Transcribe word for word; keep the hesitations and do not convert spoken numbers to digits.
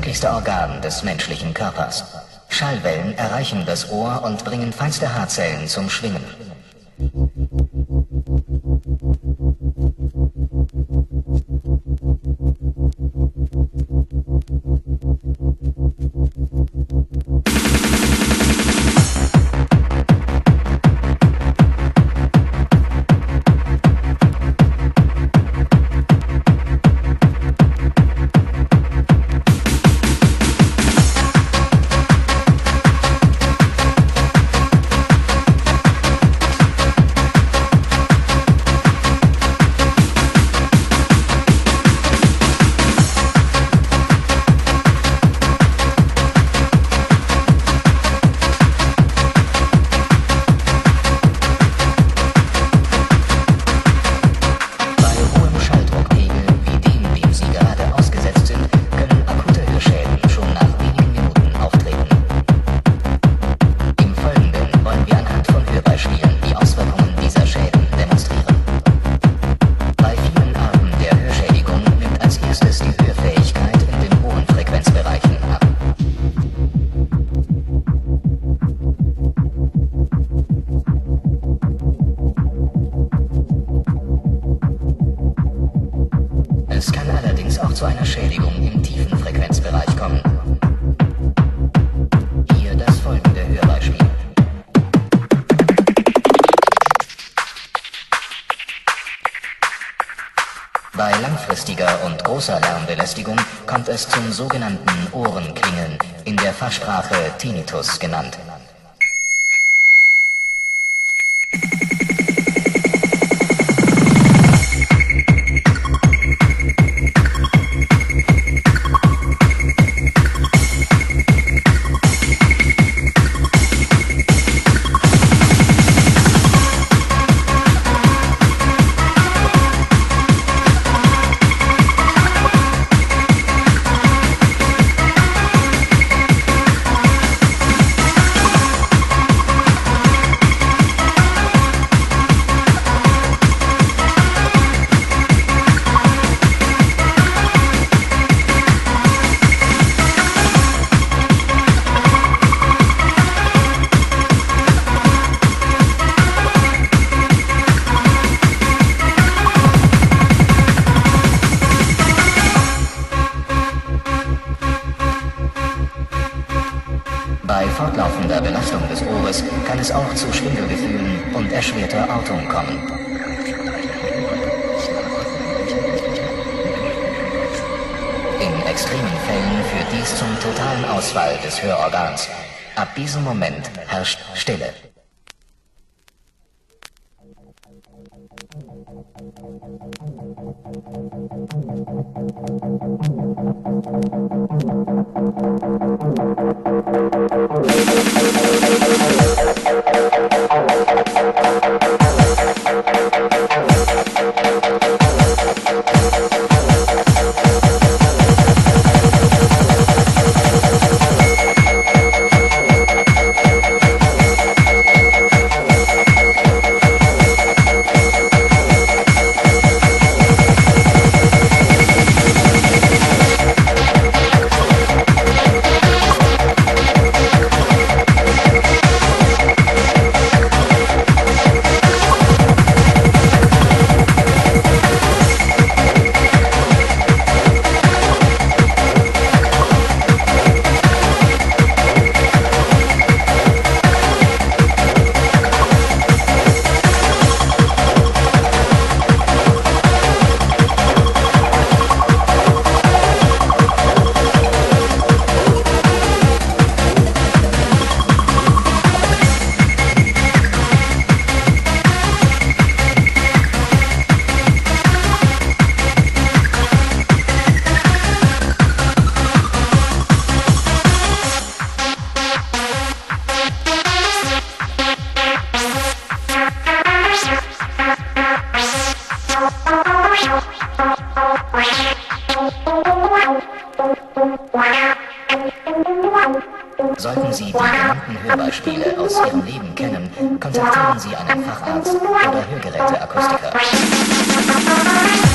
empfindlichste Organ des menschlichen Körpers. Schallwellen erreichen das Ohr und bringen feinste Haarzellen zum Schwingen. Es kann allerdings auch zu einer Schädigung im tiefen Frequenzbereich kommen. Hier das folgende Hörbeispiel. Bei langfristiger und großer Lärmbelästigung kommt es zum sogenannten Ohrenklingeln, in der Fachsprache Tinnitus genannt. Bei fortlaufender Belastung des Ohres kann es auch zu Schwindelgefühlen und erschwerter Ortung kommen. In extremen Fällen führt dies zum totalen Ausfall des Hörorgans. Ab diesem Moment herrscht Stille. Sollten Sie die genannten Hörbeispiele aus Ihrem Leben kennen, kontaktieren Sie einen Facharzt oder Hörgeräteakustiker.